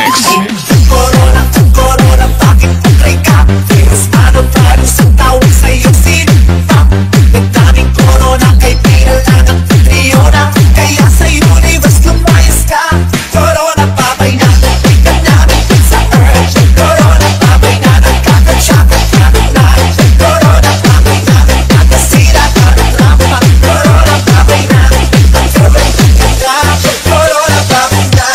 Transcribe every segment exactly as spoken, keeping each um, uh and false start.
Remix. Corona, corona, bakit patay ka? Virus, ano virus ang tawag sa'yo? Sino pa? Nagdaming corona kay pinala ng Fiona, kaya sa universe lumayas ka. Corona, babay na, tingnan namin sa earth. Corona, babay na, nagkakatsaka ka ng life. Corona, babay na, nagkakasira ka ng drama. Corona, babay na, nagkakaroon ka na. Corona, babay na.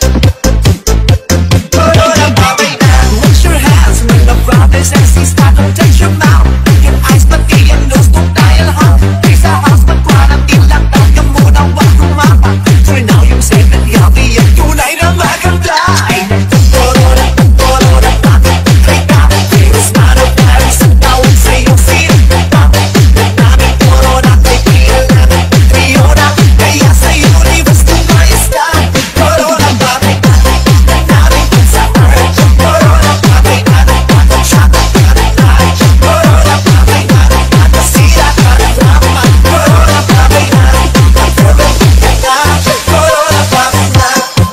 Corona, babay na. Wash your hands when the brothers and sisters start to touch your mouth. Your eyes pati yung nose kung dahil hot. Stay sa house, mag-quarantine lang daw ka muna, wag kumapa. For now, yung safe and healthy, yung tunay na maganda. Ay, corona, corona, bakit patay ka? Virus na na virus ang tawag sa'yo. Sino pa? Nagdaming corona kay pinala ng Fiona, kaya sa universe lumayas ka. Corona, babay na, tingnan namin sa earth. Corona, babay na, nagkakatsaka ka ng life. Corona, babay na, nagkakasira ka ng drama. Corona, babay na, nagkakaroon ka na. Corona, babay na.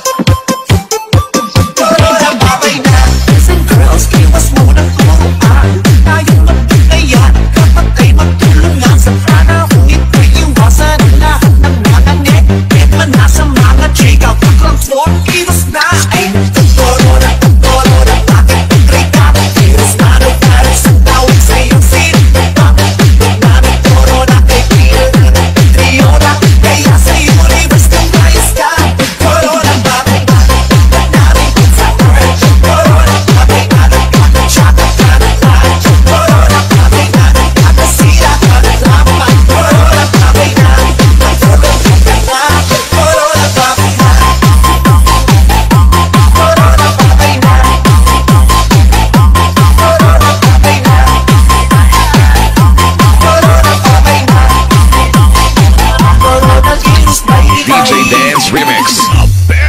Corona, babay na. Boys and girls, iwas muna turuan. Tayong magtulayan, kapatay magtulungan. Sa panahong ito'y iwasan ang lahat ng mga net. Man nasa mga chika, pag-transform, virus na. Ay, corona, corona, bakit patay ka? Virus na na virus ang tawag sa'yo. Sino pa? Nagdaming corona kay pinala ng Fiona, kaya sa universe lumayas ka. Corona, babay na, tingnan namin sa earth. Corona, babay na, nagkakatsaka ka ng life. Corona, babay na, nagkakasira ka ng drama. Corona, babay na, nagkakaroon ka na. Corona, babay na. Corona, babay na. Corona, babay na. Corona, babay na. Corona, virus na D J Dance Remix.